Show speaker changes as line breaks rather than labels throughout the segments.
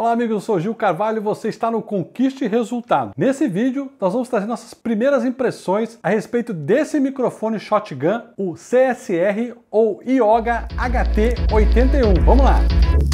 Olá amigos, eu sou Gil Carvalho e você está no Conquiste Resultado. Nesse vídeo nós vamos trazer nossas primeiras impressões a respeito desse microfone shotgun, o CSR ou Yoga HT81. Vamos lá!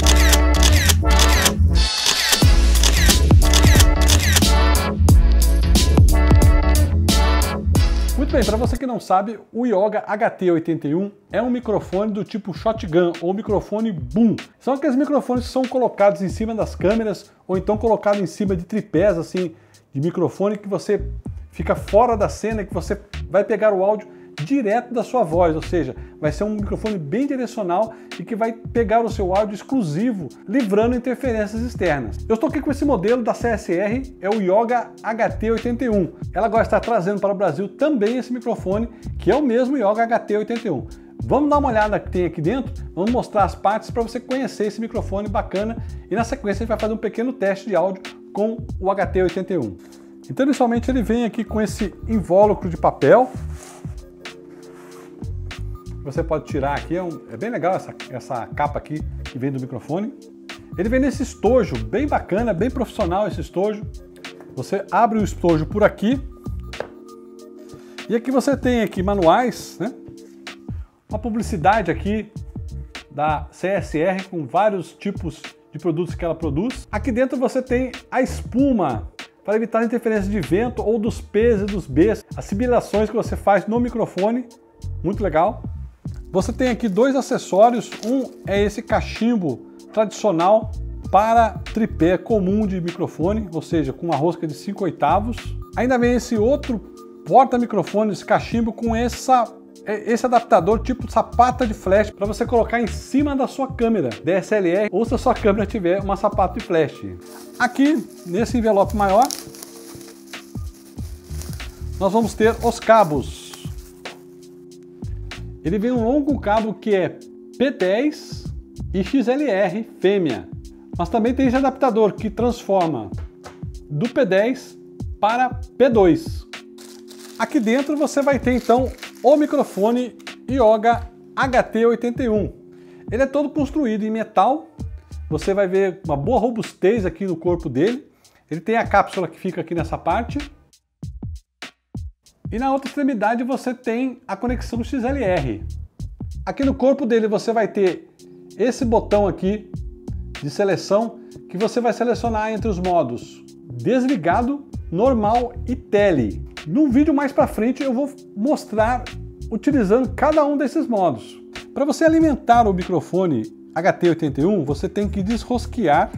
Muito bem, para você que não sabe, o Yoga HT81 é um microfone do tipo shotgun ou microfone boom. São aqueles microfones que são colocados em cima das câmeras ou então colocados em cima de tripés assim de microfone que você fica fora da cena e que você vai pegar o áudio direto da sua voz, ou seja, vai ser um microfone bem direcional e que vai pegar o seu áudio exclusivo, livrando interferências externas. Eu estou aqui com esse modelo da CSR, é o Yoga HT81. Ela agora está trazendo para o Brasil também esse microfone, que é o mesmo Yoga HT81. Vamos dar uma olhada que tem aqui dentro, vamos mostrar as partes para você conhecer esse microfone bacana e na sequência a gente vai fazer um pequeno teste de áudio com o HT81. Então inicialmente ele vem aqui com esse invólucro de papel. Você pode tirar aqui, é bem legal essa capa aqui que vem do microfone. Ele vem nesse estojo, bem bacana, bem profissional esse estojo. Você abre o estojo por aqui. E aqui você tem aqui manuais, né? Uma publicidade aqui da CSR com vários tipos de produtos que ela produz. Aqui dentro você tem a espuma para evitar a interferência de vento ou dos P's e dos B's. As sibilações que você faz no microfone, muito legal. Você tem aqui dois acessórios, um é esse cachimbo tradicional para tripé comum de microfone, ou seja, com uma rosca de 5/8. Ainda vem esse outro porta-microfone, esse cachimbo com esse adaptador tipo sapata de flash para você colocar em cima da sua câmera DSLR ou se a sua câmera tiver uma sapata de flash. Aqui, nesse envelope maior, nós vamos ter os cabos. Ele vem um longo cabo que é P10 e XLR fêmea, mas também tem esse adaptador que transforma do P10 para P2. Aqui dentro você vai ter então o microfone Yoga HT81. Ele é todo construído em metal, você vai ver uma boa robustez aqui no corpo dele. Ele tem a cápsula que fica aqui nessa parte. E na outra extremidade você tem a conexão XLR. Aqui no corpo dele você vai ter esse botão aqui de seleção que você vai selecionar entre os modos desligado, normal e tele. No vídeo mais para frente eu vou mostrar utilizando cada um desses modos. Para você alimentar o microfone HT81 você tem que desrosquear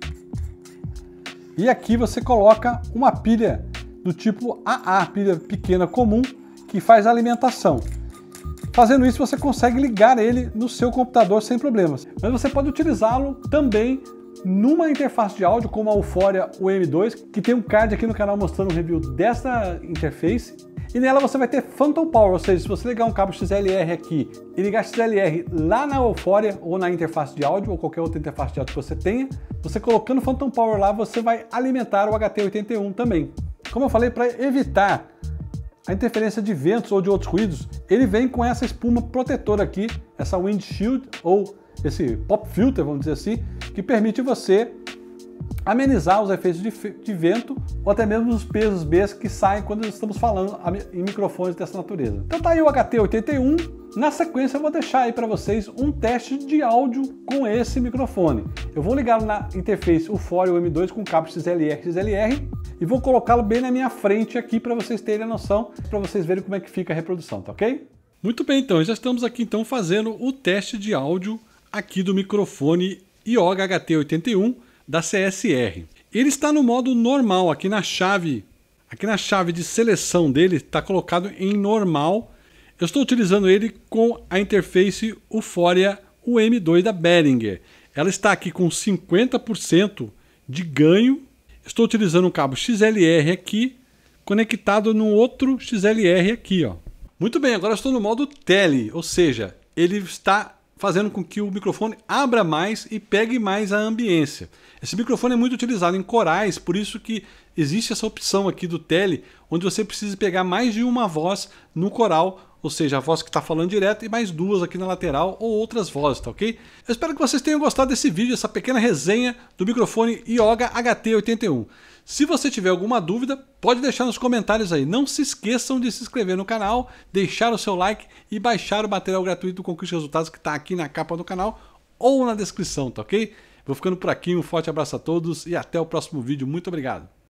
e aqui você coloca uma pilha do tipo AA, pilha pequena comum, que faz a alimentação. Fazendo isso você consegue ligar ele no seu computador sem problemas. Mas você pode utilizá-lo também numa interface de áudio como a Euphoria UM2, que tem um card aqui no canal mostrando um review dessa interface. E nela você vai ter Phantom Power, ou seja, se você ligar um cabo XLR aqui e ligar XLR lá na Euphoria ou na interface de áudio ou qualquer outra interface de áudio que você tenha, você colocando Phantom Power lá, você vai alimentar o HT81 também. Como eu falei, para evitar a interferência de ventos ou de outros ruídos, ele vem com essa espuma protetora aqui, essa windshield ou esse pop filter, vamos dizer assim, que permite você amenizar os efeitos de vento ou até mesmo os pesos Bs que saem quando estamos falando em microfones dessa natureza. Então tá aí o HT81. Na sequência eu vou deixar aí para vocês um teste de áudio com esse microfone. Eu vou ligá-lo na interface Euphoria UM2 com cabo XLR e vou colocá-lo bem na minha frente aqui para vocês terem a noção, para vocês verem como é que fica a reprodução, tá ok? Muito bem, então já estamos aqui então fazendo o teste de áudio aqui do microfone Yoga HT81 da CSR. Ele está no modo normal, aqui na chave de seleção dele está colocado em normal. Eu estou utilizando ele com a interface Euphoria UM2 da Behringer. Ela está aqui com 50% de ganho. Estou utilizando um cabo XLR aqui, conectado num outro XLR aqui, ó. Muito bem, agora estou no modo tele, ou seja, ele está fazendo com que o microfone abra mais e pegue mais a ambiência. Esse microfone é muito utilizado em corais, por isso que existe essa opção aqui do tele, onde você precisa pegar mais de uma voz no coral ou seja, a voz que está falando direto, e mais duas aqui na lateral ou outras vozes, tá ok? Eu espero que vocês tenham gostado desse vídeo, essa pequena resenha do microfone Yoga HT81. Se você tiver alguma dúvida, pode deixar nos comentários aí. Não se esqueçam de se inscrever no canal, deixar o seu like e baixar o material gratuito do Conquiste Resultados que está aqui na capa do canal ou na descrição, tá ok? Vou ficando por aqui, um forte abraço a todos e até o próximo vídeo. Muito obrigado!